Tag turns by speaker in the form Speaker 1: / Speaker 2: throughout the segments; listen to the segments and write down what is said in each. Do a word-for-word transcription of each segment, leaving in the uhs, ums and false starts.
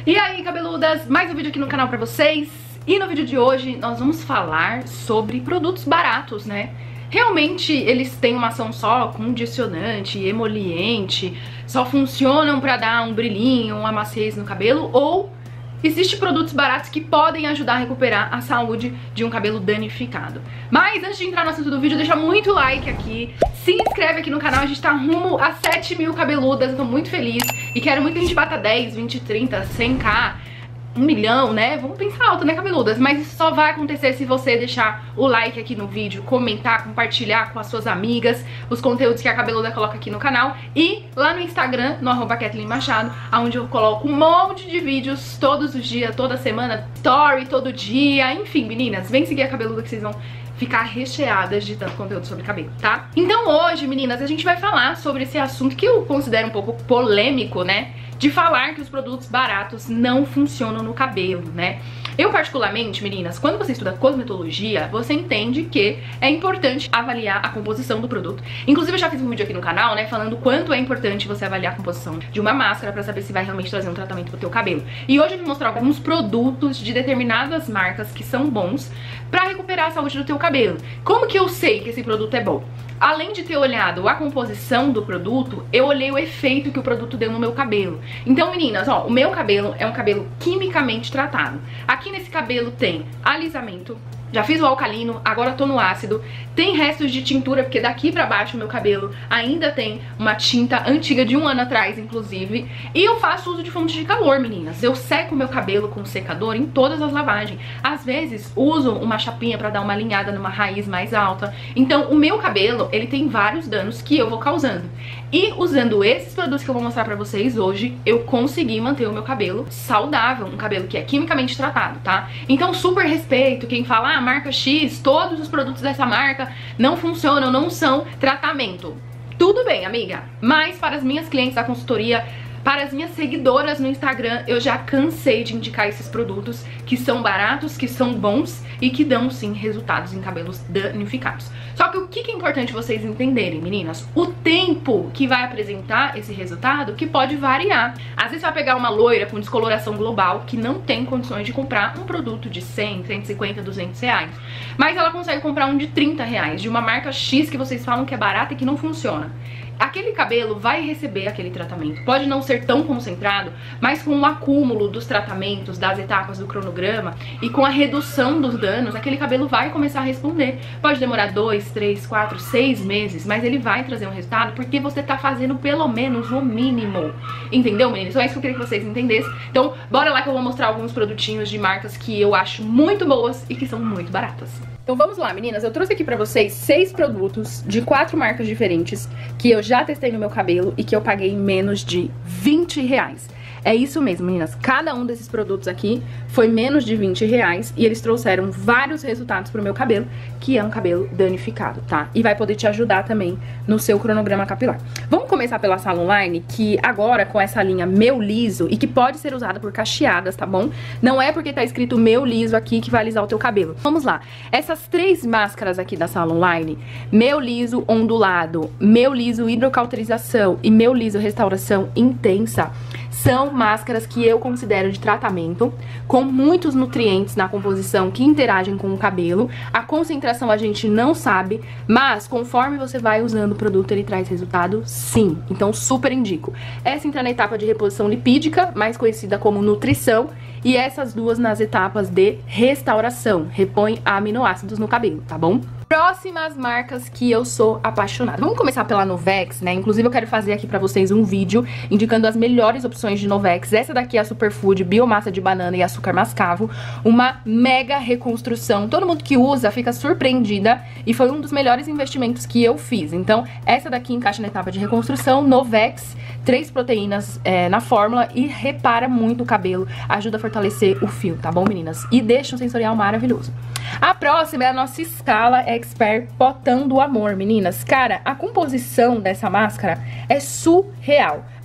Speaker 1: E aí, cabeludas, mais um vídeo aqui no canal pra vocês. E no vídeo de hoje nós vamos falar sobre produtos baratos, né? Realmente eles têm uma ação só condicionante, emoliente, só funcionam pra dar um brilhinho, uma maciez no cabelo, ou existem produtos baratos que podem ajudar a recuperar a saúde de um cabelo danificado. Mas antes de entrar no assunto do vídeo, deixa muito like aqui, se inscreve aqui no canal, a gente tá rumo a sete mil cabeludas, eu tô muito feliz e quero muito que a gente bata dez, vinte, trinta, cem k, um milhão, né? Vamos pensar alto, né, cabeludas? Mas isso só vai acontecer se você deixar o like aqui no vídeo, comentar, compartilhar com as suas amigas os conteúdos que a cabeluda coloca aqui no canal. E lá no Instagram, no arroba Kathleen Machado, onde eu coloco um monte de vídeos todos os dias, toda semana, story todo dia. Enfim, meninas, vem seguir a cabeluda que vocês vão ficar recheadas de tanto conteúdo sobre cabelo, tá? Então hoje, meninas, a gente vai falar sobre esse assunto que eu considero um pouco polêmico, né? De falar que os produtos baratos não funcionam no cabelo, né? Eu particularmente, meninas, quando você estuda cosmetologia, você entende que é importante avaliar a composição do produto. Inclusive eu já fiz um vídeo aqui no canal, né, falando quanto é importante você avaliar a composição de uma máscara pra saber se vai realmente trazer um tratamento pro teu cabelo. E hoje eu vou mostrar alguns produtos de determinadas marcas que são bons pra recuperar a saúde do teu cabelo. Como que eu sei que esse produto é bom? Além de ter olhado a composição do produto, eu olhei o efeito que o produto deu no meu cabelo. Então, meninas, ó, o meu cabelo é um cabelo quimicamente tratado. Aqui nesse cabelo tem alisamento, já fiz o alcalino, agora tô no ácido. Tem restos de tintura, porque daqui pra baixo o meu cabelo ainda tem uma tinta antiga de um ano atrás, inclusive. E eu faço uso de fonte de calor, meninas. Eu seco o meu cabelo com secador em todas as lavagens. Às vezes uso uma chapinha pra dar uma alinhada numa raiz mais alta. Então o meu cabelo, ele tem vários danos que eu vou causando. E usando esses produtos que eu vou mostrar pra vocês hoje, eu consegui manter o meu cabelo saudável. Um cabelo que é quimicamente tratado, tá? Então super respeito quem fala, ah, marca X, todos os produtos dessa marca não funcionam, não são tratamento. Tudo bem, amiga, mas para as minhas clientes da consultoria, para as minhas seguidoras no Instagram, eu já cansei de indicar esses produtos que são baratos, que são bons e que dão sim resultados em cabelos danificados. Só que o que é importante vocês entenderem, meninas? O tempo que vai apresentar esse resultado que pode variar. Às vezes você vai pegar uma loira com descoloração global que não tem condições de comprar um produto de cem, cento e cinquenta, duzentos reais. Mas ela consegue comprar um de trinta reais, de uma marca X que vocês falam que é barata e que não funciona. Aquele cabelo vai receber aquele tratamento. Pode não ser tão concentrado, mas com o acúmulo dos tratamentos, das etapas do cronograma e com a redução dos danos, aquele cabelo vai começar a responder. Pode demorar dois, três, quatro, seis meses, mas ele vai trazer um resultado porque você tá fazendo pelo menos o mínimo. Entendeu, meninas? Então é isso que eu queria que vocês entendessem. Então bora lá que eu vou mostrar alguns produtinhos de marcas que eu acho muito boas e que são muito baratas. Então vamos lá, meninas, eu trouxe aqui pra vocês seis produtos de quatro marcas diferentes que eu já testei no meu cabelo e que eu paguei menos de vinte reais. É isso mesmo, meninas, cada um desses produtos aqui foi menos de vinte reais e eles trouxeram vários resultados pro meu cabelo, que é um cabelo danificado, tá? E vai poder te ajudar também no seu cronograma capilar. Vamos começar pela Salon Line, que agora com essa linha Meu Liso e que pode ser usada por cacheadas, tá bom? Não é porque tá escrito Meu Liso aqui que vai alisar o teu cabelo. Vamos lá, essas três máscaras aqui da Salon Line, Meu Liso Ondulado, Meu Liso Hidrocauterização e Meu Liso Restauração Intensa, são máscaras que eu considero de tratamento, com muitos nutrientes na composição que interagem com o cabelo. A concentração a gente não sabe, mas conforme você vai usando o produto, ele traz resultado sim. Então super indico. Essa entra na etapa de reposição lipídica, mais conhecida como nutrição, e essas duas nas etapas de restauração, repõe aminoácidos no cabelo, tá bom? Próximas marcas que eu sou apaixonada. Vamos começar pela Novex, né? Inclusive eu quero fazer aqui pra vocês um vídeo indicando as melhores opções de Novex. Essa daqui é a Superfood, biomassa de banana e açúcar mascavo. Uma mega reconstrução. Todo mundo que usa fica surpreendida e foi um dos melhores investimentos que eu fiz. Então, essa daqui encaixa na etapa de reconstrução. Novex, três proteínas é, na fórmula e repara muito o cabelo. Ajuda a fortalecer o fio, tá bom, meninas? E deixa um sensorial maravilhoso. A próxima é a nossa Scala Expert Potão do Amor, meninas. Cara, a composição dessa máscara é surreal.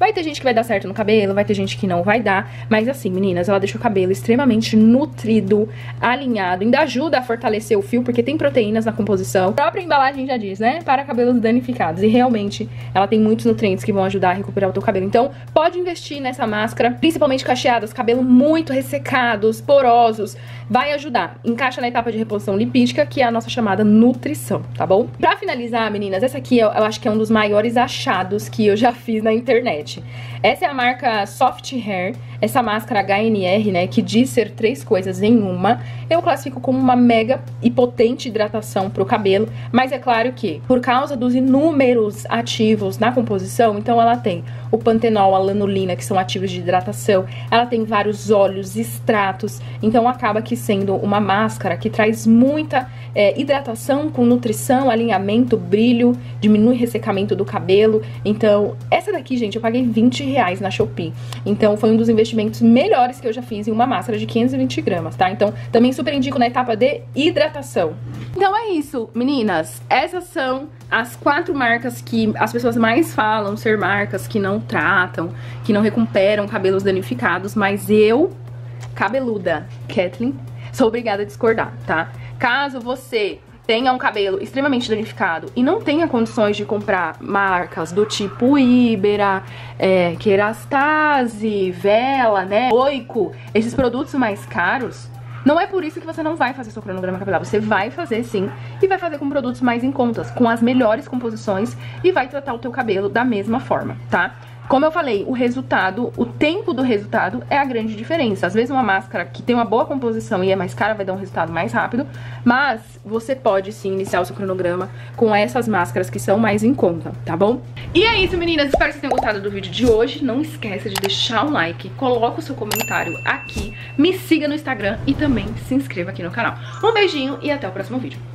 Speaker 1: Vai ter gente que vai dar certo no cabelo, vai ter gente que não vai dar. Mas assim, meninas, ela deixa o cabelo extremamente nutrido, alinhado. Ainda ajuda a fortalecer o fio, porque tem proteínas na composição. A própria embalagem já diz, né? Para cabelos danificados. E realmente, ela tem muitos nutrientes que vão ajudar a recuperar o teu cabelo. Então, pode investir nessa máscara, principalmente cacheadas, cabelo muito ressecados, porosos. Vai ajudar. Encaixa na etapa de reposição lipídica, que é a nossa chamada nutrição, tá bom? Pra finalizar, meninas, essa aqui eu, eu acho que é um dos maiores achados que eu já fiz na internet. Essa é a marca Soft Hair, essa máscara H N R, né, que diz ser três coisas em uma. Eu classifico como uma mega e potente hidratação pro cabelo, mas é claro que, por causa dos inúmeros ativos na composição, então ela tem o pantenol, a lanolina, que são ativos de hidratação, ela tem vários óleos, extratos, então acaba que sendo uma máscara que traz muita é, hidratação com nutrição, alinhamento, brilho, diminui ressecamento do cabelo. Então, essa daqui, gente, eu paguei vinte reais na Shopee. Então, foi um dos investimentos melhores que eu já fiz em uma máscara de quinhentos e vinte gramas, tá? Então, também super indico na etapa de hidratação. Então é isso, meninas. Essas são as quatro marcas que as pessoas mais falam ser marcas que não tratam, que não recuperam cabelos danificados, mas eu, cabeluda, Kathleen, sou obrigada a discordar, tá? Caso você tenha um cabelo extremamente danificado e não tenha condições de comprar marcas do tipo Ibera, é, Kerastase, Vela, né, Oiko, esses produtos mais caros, não é por isso que você não vai fazer seu cronograma capilar. Você vai fazer sim, e vai fazer com produtos mais em contas, com as melhores composições, e vai tratar o teu cabelo da mesma forma, tá? Como eu falei, o resultado, o tempo do resultado é a grande diferença. Às vezes uma máscara que tem uma boa composição e é mais cara vai dar um resultado mais rápido, mas você pode sim iniciar o seu cronograma com essas máscaras que são mais em conta, tá bom? E é isso, meninas, espero que vocês tenham gostado do vídeo de hoje. Não esqueça de deixar um like, coloca o seu comentário aqui, me siga no Instagram e também se inscreva aqui no canal. Um beijinho e até o próximo vídeo.